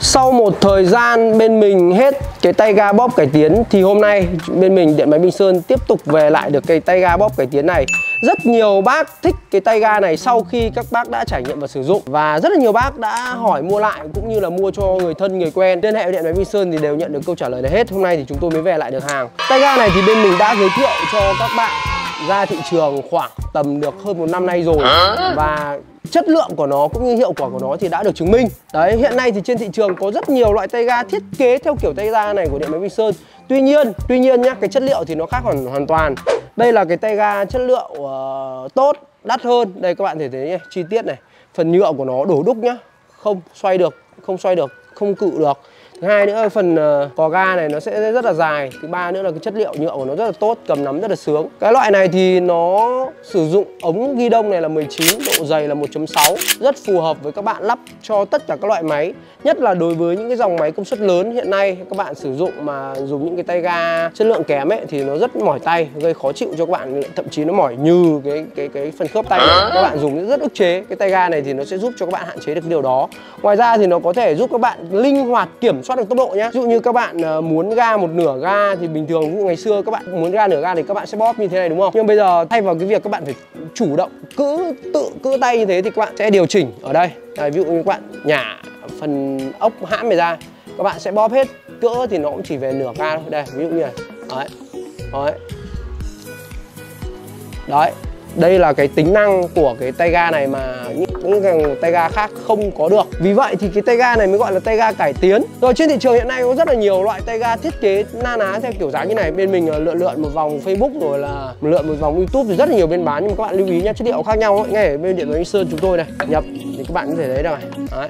Sau một thời gian bên mình hết cái tay ga bóp cải tiến thì hôm nay bên mình Điện Máy Bình Sơn tiếp tục về lại được cái tay ga bóp cải tiến này. Rất nhiều bác thích cái tay ga này sau khi các bác đã trải nghiệm và sử dụng, và rất là nhiều bác đã hỏi mua lại cũng như là mua cho người thân người quen. Liên hệ với Điện Máy Bình Sơn thì đều nhận được câu trả lời này hết. Hôm nay thì chúng tôi mới về lại được hàng. Tay ga này thì bên mình đã giới thiệu cho các bạn ra thị trường khoảng tầm được hơn 1 năm nay rồi, và chất lượng của nó cũng như hiệu quả của nó thì đã được chứng minh. Đấy, hiện nay thì trên thị trường có rất nhiều loại tay ga thiết kế theo kiểu tay ga này của Điện Máy Bình Sơn. Tuy nhiên nhá, cái chất liệu thì nó khác hoàn toàn. Đây là cái tay ga chất liệu tốt, đắt hơn. Đây các bạn thể thấy chi tiết này, phần nhựa của nó đổ đúc nhá, không xoay được, không cự được. Thứ hai nữa, phần cò ga này nó sẽ rất là dài. Thứ ba nữa là cái chất liệu nhựa của nó rất là tốt, cầm nắm rất là sướng. Cái loại này thì nó sử dụng ống ghi đông này là 19, độ dày là 1.6, rất phù hợp với các bạn lắp cho tất cả các loại máy. Nhất là đối với những cái dòng máy công suất lớn hiện nay các bạn sử dụng mà dùng những cái tay ga chất lượng kém ấy thì nó rất mỏi tay, gây khó chịu cho các bạn, thậm chí nó mỏi như cái phần khớp tay này. Các bạn dùng rất ức chế. Cái tay ga này thì nó sẽ giúp cho các bạn hạn chế được cái điều đó. Ngoài ra thì nó có thể giúp các bạn linh hoạt kiểm soát được tốc độ nhé. Ví dụ như các bạn muốn ga một nửa ga thì bình thường ngày xưa các bạn muốn ga nửa ga thì các bạn sẽ bóp như thế này đúng không? Nhưng bây giờ thay vào cái việc các bạn phải chủ động tự tay như thế thì các bạn sẽ điều chỉnh ở đây. Ví dụ như các bạn nhả phần ốc hãm này ra, các bạn sẽ bóp hết cỡ thì nó cũng chỉ về nửa ga thôi. Đây, ví dụ như này. Đấy. Đây là cái tính năng của cái tay ga này mà những cái tay ga khác không có được. Vì vậy thì cái tay ga này mới gọi là tay ga cải tiến. Rồi trên thị trường hiện nay có rất là nhiều loại tay ga thiết kế na ná theo kiểu dáng như này. Bên mình lượn một vòng Facebook rồi là lượn một vòng YouTube thì rất là nhiều bên bán, nhưng mà các bạn lưu ý nhé, chất liệu khác nhau ấy. Ngay ở bên Điện Máy Bình Sơn chúng tôi này nhập thì các bạn có thể thấy được này. Đấy.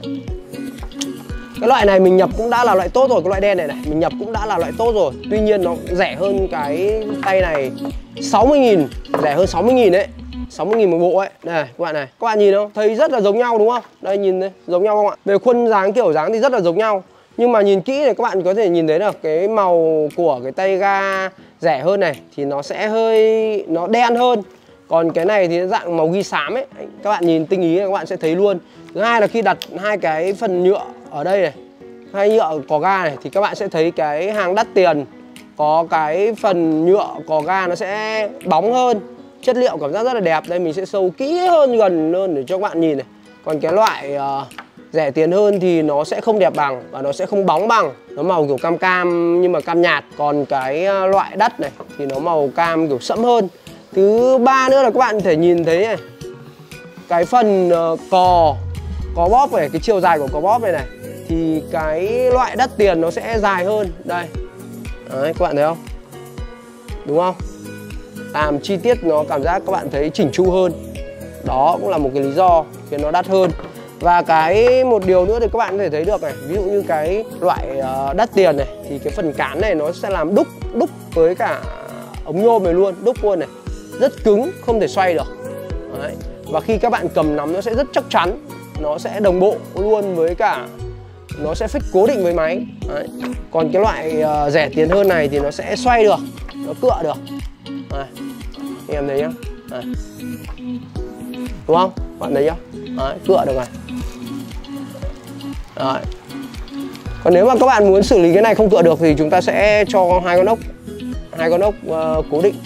Cái loại này mình nhập cũng đã là loại tốt rồi, cái loại đen này mình nhập cũng đã là loại tốt rồi. Tuy nhiên nó rẻ hơn cái tay này 60.000, rẻ hơn 60.000 đấy. 60.000 một bộ ấy. Đây các bạn này, các bạn nhìn không? Thấy rất là giống nhau đúng không? Đây nhìn đây, giống nhau không ạ? Về khuôn dáng kiểu dáng thì rất là giống nhau. Nhưng mà nhìn kỹ này các bạn có thể nhìn thấy được cái màu của cái tay ga rẻ hơn này thì nó sẽ nó đen hơn. Còn cái này thì dạng màu ghi xám ấy. Các bạn nhìn tinh ý các bạn sẽ thấy luôn. Thứ hai là khi đặt hai cái phần nhựa ở đây này, hai nhựa cò ga này thì các bạn sẽ thấy cái hàng đắt tiền có cái phần nhựa cò ga nó sẽ bóng hơn, chất liệu cảm giác rất là đẹp. Đây mình sẽ sâu kỹ hơn, gần hơn để cho các bạn nhìn này. Còn cái loại rẻ tiền hơn thì nó sẽ không đẹp bằng và nó sẽ không bóng bằng, nó màu kiểu cam cam nhưng mà cam nhạt. Còn cái loại đắt này thì nó màu cam kiểu sẫm hơn. Thứ ba nữa là các bạn có thể nhìn thấy này, cái phần cò bóp này, cái chiều dài của cò bóp này thì cái loại đắt tiền nó sẽ dài hơn. Đây. Đấy, các bạn thấy không? Đúng không? Làm chi tiết nó cảm giác các bạn thấy chỉnh chu hơn. Đó cũng là một cái lý do khiến nó đắt hơn. Và cái một điều nữa thì các bạn có thể thấy được này, ví dụ như cái loại đắt tiền này thì cái phần cán này nó sẽ làm đúc với cả ống nhôm này luôn, đúc luôn này. Rất cứng, không thể xoay được. Đấy. Và khi các bạn cầm nắm nó sẽ rất chắc chắn, nó sẽ đồng bộ luôn với cả nó sẽ fix cố định với máy. Đấy. Còn cái loại rẻ tiền hơn này thì nó sẽ xoay được, nó cựa được. Đấy. Anh em thấy nhá. Đấy. Đúng không? Bạn thấy chưa? Đấy, cựa được này. Đấy. Còn nếu mà các bạn muốn xử lý cái này không cựa được thì chúng ta sẽ cho hai con ốc cố định.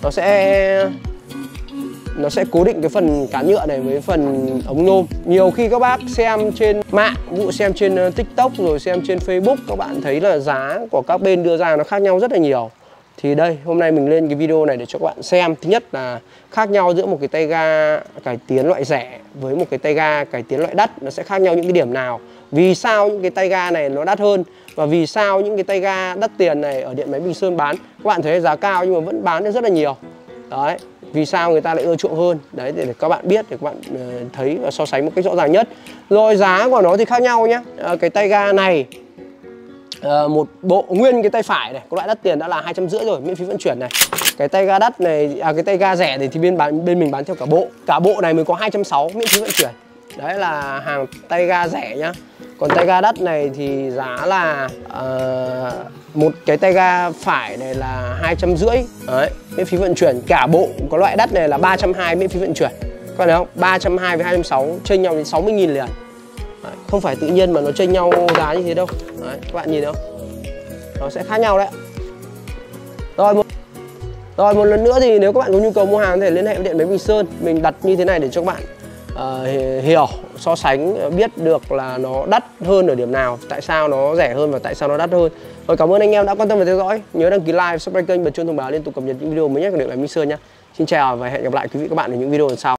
Nó sẽ cố định cái phần cán nhựa này với phần ống nhôm. Nhiều khi các bác xem trên mạng, ví dụ xem trên TikTok rồi xem trên Facebook, các bạn thấy là giá của các bên đưa ra nó khác nhau rất là nhiều. Thì đây, hôm nay mình lên cái video này để cho các bạn xem. Thứ nhất là khác nhau giữa một cái tay ga cải tiến loại rẻ với một cái tay ga cải tiến loại đắt. Nó sẽ khác nhau những cái điểm nào. Vì sao những cái tay ga này nó đắt hơn, và vì sao những cái tay ga đắt tiền này ở Điện Máy Bình Sơn bán, các bạn thấy giá cao nhưng mà vẫn bán được rất là nhiều. Đấy, vì sao người ta lại ưa chuộng hơn. Đấy, để các bạn biết, để các bạn thấy và so sánh một cách rõ ràng nhất. Rồi giá của nó thì khác nhau nhé. Cái tay ga này một bộ nguyên cái tay phải này, có loại đắt tiền đã là 250 rồi, miễn phí vận chuyển này. Cái tay ga đắt này, cái tay ga rẻ này thì bên mình bán theo cả bộ. Cả bộ này mới có 260 miễn phí vận chuyển. Đấy là hàng tay ga rẻ nhá. Còn tay ga đắt này thì giá là một cái tay ga phải này là 250. Đấy, miễn phí vận chuyển. Cả bộ có loại đắt này là 320 miễn phí vận chuyển. Các bạn thấy không? 320 với 260 chênh nhau đến 60.000 liền. Đấy, không phải tự nhiên mà nó chênh nhau giá như thế đâu. Đấy, các bạn nhìn thấy không? Nó sẽ khác nhau đấy. Rồi một lần nữa thì nếu các bạn có nhu cầu mua hàng thì liên hệ với Điện Máy Bình Sơn. Mình đặt như thế này để cho các bạn hiểu, so sánh, biết được là nó đắt hơn ở điểm nào, tại sao nó rẻ hơn và tại sao nó đắt hơn. Rồi cảm ơn anh em đã quan tâm và theo dõi. Nhớ đăng ký like, subscribe kênh, bật chuông thông báo liên tục cập nhật những video mới nhất của Điện Máy Bình Sơn nhé. Xin chào và hẹn gặp lại quý vị các bạn ở những video lần sau.